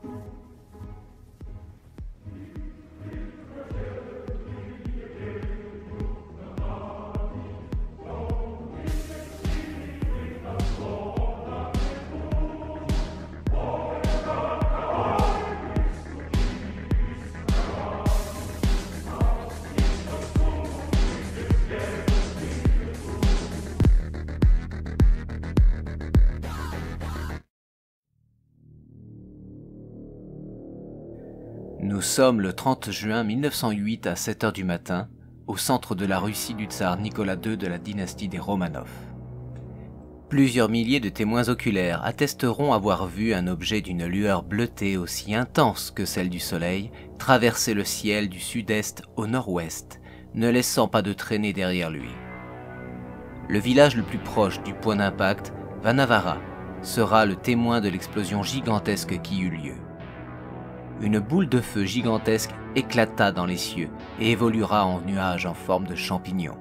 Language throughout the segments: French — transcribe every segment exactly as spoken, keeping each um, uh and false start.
Nous sommes le trente juin mille neuf cent huit à sept heures du matin, au centre de la Russie du tsar Nicolas deux de la dynastie des Romanov. Plusieurs milliers de témoins oculaires attesteront avoir vu un objet d'une lueur bleutée aussi intense que celle du soleil traverser le ciel du sud-est au nord-ouest, ne laissant pas de traînée derrière lui. Le village le plus proche du point d'impact, Vanavara, sera le témoin de l'explosion gigantesque qui eut lieu. Une boule de feu gigantesque éclata dans les cieux et évoluera en nuage en forme de champignon.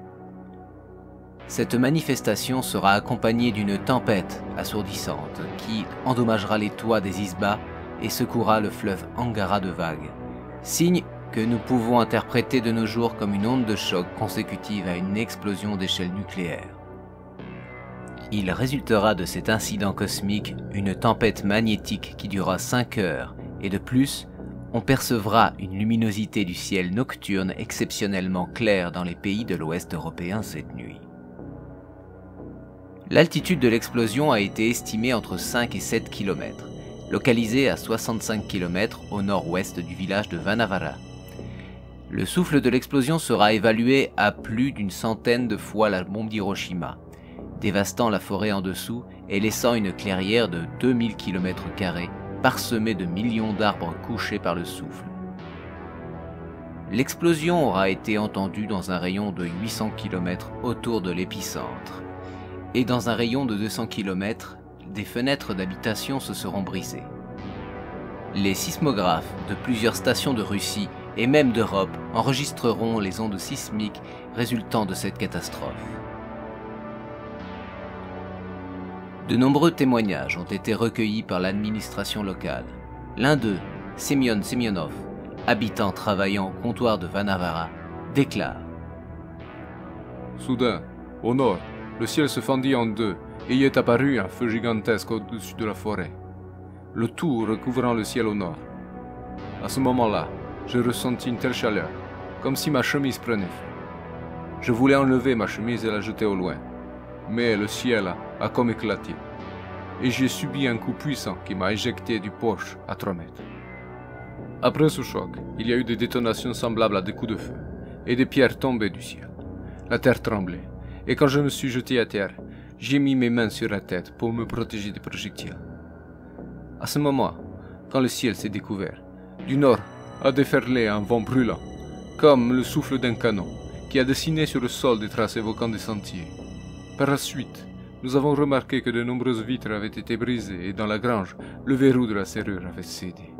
Cette manifestation sera accompagnée d'une tempête assourdissante qui endommagera les toits des isbas et secouera le fleuve Angara de vagues, signe que nous pouvons interpréter de nos jours comme une onde de choc consécutive à une explosion d'échelle nucléaire. Il résultera de cet incident cosmique une tempête magnétique qui durera cinq heures et de plus, on percevra une luminosité du ciel nocturne exceptionnellement claire dans les pays de l'Ouest européen cette nuit. L'altitude de l'explosion a été estimée entre cinq et sept kilomètres, localisée à soixante-cinq kilomètres au nord-ouest du village de Vanavara. Le souffle de l'explosion sera évalué à plus d'une centaine de fois la bombe d'Hiroshima, dévastant la forêt en dessous et laissant une clairière de deux mille kilomètres carrés parsemée de millions d'arbres couchés par le souffle. L'explosion aura été entendue dans un rayon de huit cents kilomètres autour de l'épicentre, et dans un rayon de deux cents kilomètres, des fenêtres d'habitation se seront brisées. Les sismographes de plusieurs stations de Russie et même d'Europe enregistreront les ondes sismiques résultant de cette catastrophe. De nombreux témoignages ont été recueillis par l'administration locale. L'un d'eux, Semyon Semyonov, habitant travaillant au comptoir de Vanavara, déclare « Soudain, au nord, le ciel se fendit en deux et y est apparu un feu gigantesque au-dessus de la forêt, le tout recouvrant le ciel au nord. À ce moment-là, j'ai ressenti une telle chaleur, comme si ma chemise prenait feu. Je voulais enlever ma chemise et la jeter au loin, mais le ciel a, a comme éclaté, et j'ai subi un coup puissant qui m'a éjecté du porche à trois mètres. Après ce choc, il y a eu des détonations semblables à des coups de feu, et des pierres tombaient du ciel. La terre tremblait, et quand je me suis jeté à terre, j'ai mis mes mains sur la tête pour me protéger des projectiles. À ce moment, quand le ciel s'est découvert, du nord a déferlé un vent brûlant, comme le souffle d'un canon, qui a dessiné sur le sol des traces évoquant des sentiers. Par la suite, nous avons remarqué que de nombreuses vitres avaient été brisées et dans la grange, le verrou de la serrure avait cédé.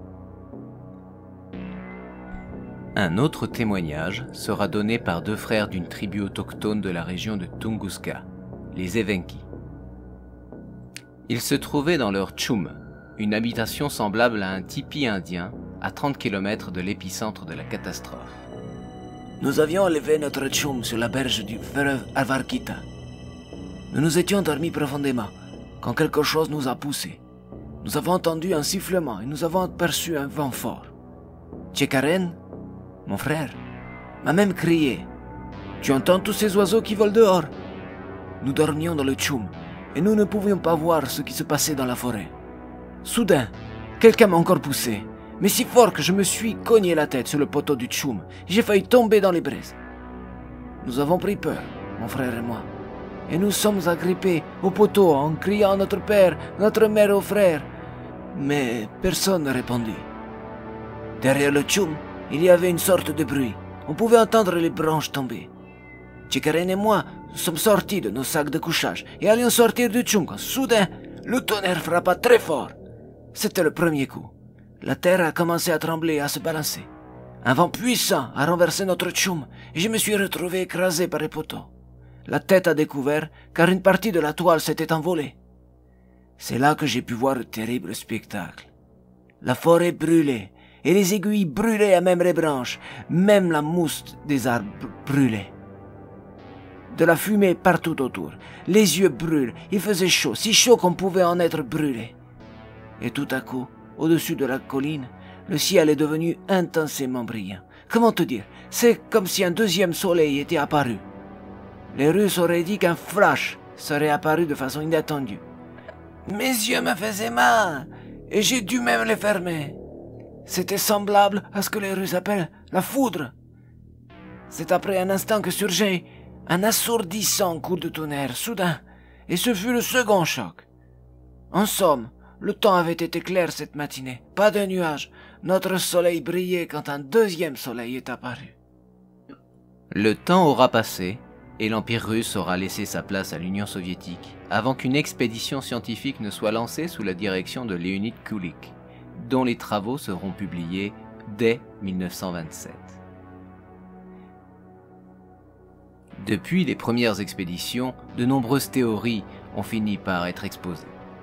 Un autre témoignage sera donné par deux frères d'une tribu autochtone de la région de Tunguska, les Evenki. Ils se trouvaient dans leur tchoum, une habitation semblable à un tipi indien, à trente kilomètres de l'épicentre de la catastrophe. Nous avions élevé notre tchoum sur la berge du fleuve Avarkita. Nous nous étions dormis profondément, quand quelque chose nous a poussés. Nous avons entendu un sifflement et nous avons aperçu un vent fort. Tchekaren, mon frère, m'a même crié « Tu entends tous ces oiseaux qui volent dehors ?» Nous dormions dans le tchoum et nous ne pouvions pas voir ce qui se passait dans la forêt. Soudain, quelqu'un m'a encore poussé, mais si fort que je me suis cogné la tête sur le poteau du tchoum. J'ai failli tomber dans les braises. Nous avons pris peur, mon frère et moi, et nous sommes agrippés au poteau en criant notre père, notre mère au frère. Mais personne ne répondit. Derrière le tchoum, il y avait une sorte de bruit. On pouvait entendre les branches tomber. Tchekaren et moi, nous sommes sortis de nos sacs de couchage et allions sortir du tchoum quand soudain, le tonnerre frappa très fort. C'était le premier coup. La terre a commencé à trembler et à se balancer. Un vent puissant a renversé notre tchoum et je me suis retrouvé écrasé par les poteaux. La tête à découvert car une partie de la toile s'était envolée. C'est là que j'ai pu voir le terrible spectacle. la forêt brûlée, et les aiguilles brûlées à même les branches, même la mousse des arbres brûlée. De la fumée partout autour, les yeux brûlent, il faisait chaud, si chaud qu'on pouvait en être brûlé. Et tout à coup, au-dessus de la colline, le ciel est devenu intensément brillant. Comment te dire? C'est comme si un deuxième soleil était apparu. Les Russes auraient dit qu'un flash serait apparu de façon inattendue. Mes yeux me faisaient mal, et j'ai dû même les fermer. C'était semblable à ce que les Russes appellent la foudre. C'est après un instant que surgit un assourdissant coup de tonnerre soudain, et ce fut le second choc. En somme, le temps avait été clair cette matinée, pas de nuages, notre soleil brillait quand un deuxième soleil est apparu. Le temps aura passé, et l'Empire russe aura laissé sa place à l'Union soviétique, avant qu'une expédition scientifique ne soit lancée sous la direction de Leonid Kulik, dont les travaux seront publiés dès mille neuf cent vingt-sept. Depuis les premières expéditions, de nombreuses théories ont fini par être exposées.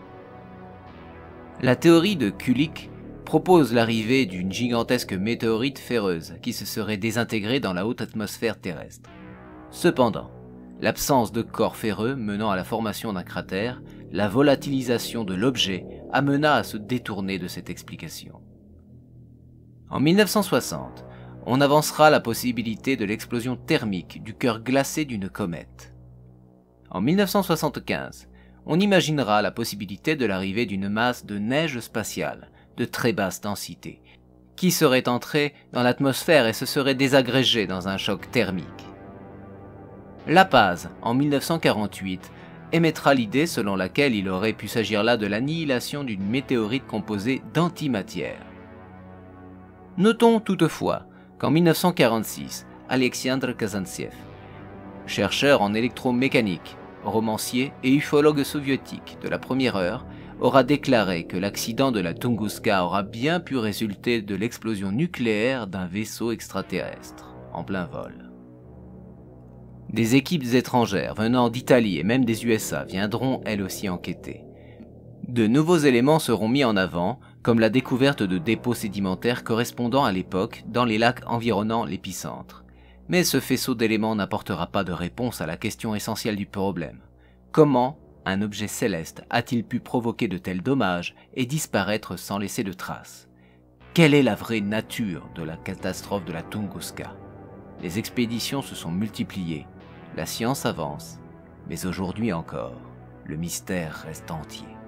La théorie de Kulik propose l'arrivée d'une gigantesque météorite ferreuse qui se serait désintégrée dans la haute atmosphère terrestre. Cependant, l'absence de corps ferreux menant à la formation d'un cratère, la volatilisation de l'objet amena à se détourner de cette explication. En mille neuf cent soixante, on avancera la possibilité de l'explosion thermique du cœur glacé d'une comète. En mille neuf cent soixante-quinze, on imaginera la possibilité de l'arrivée d'une masse de neige spatiale de très basse densité, qui serait entrée dans l'atmosphère et se serait désagrégée dans un choc thermique. La Paz, en mille neuf cent quarante-huit, émettra l'idée selon laquelle il aurait pu s'agir là de l'annihilation d'une météorite composée d'antimatière. Notons toutefois qu'en mille neuf cent quarante-six, Alexandre Kazantsev, chercheur en électromécanique, romancier et ufologue soviétique de la première heure, aura déclaré que l'accident de la Tunguska aura bien pu résulter de l'explosion nucléaire d'un vaisseau extraterrestre en plein vol. Des équipes étrangères venant d'Italie et même des U S A viendront elles aussi enquêter. De nouveaux éléments seront mis en avant, comme la découverte de dépôts sédimentaires correspondant à l'époque dans les lacs environnant l'épicentre. Mais ce faisceau d'éléments n'apportera pas de réponse à la question essentielle du problème. Comment un objet céleste a-t-il pu provoquer de tels dommages et disparaître sans laisser de traces? Quelle est la vraie nature de la catastrophe de la Tunguska? Les expéditions se sont multipliées, la science avance, mais aujourd'hui encore, le mystère reste entier.